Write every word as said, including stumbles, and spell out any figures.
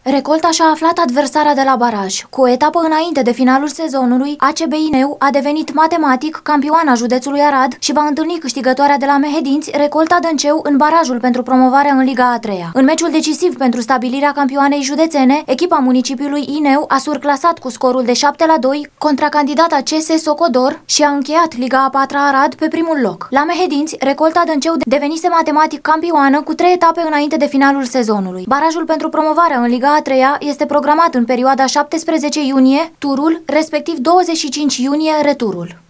Recolta și-a aflat adversara de la baraj. Cu o etapă înainte de finalul sezonului, A C B Ineu a devenit matematic campioana județului Arad și va întâlni câștigătoarea de la Mehedinți, Recolta Dânceu, în barajul pentru promovarea în Liga a treia. În meciul decisiv pentru stabilirea campioanei județene, echipa municipiului Ineu a surclasat cu scorul de șapte la doi contra candidata C S Socodor și a încheiat Liga a patra Arad pe primul loc. La Mehedinți, Recolta Dânceu devenise matematic campioană cu trei etape înainte de finalul sezonului. Barajul pentru promovarea în Liga a treia este programat în perioada șaptesprezece iunie, turul, respectiv douăzeci și cinci iunie, returul.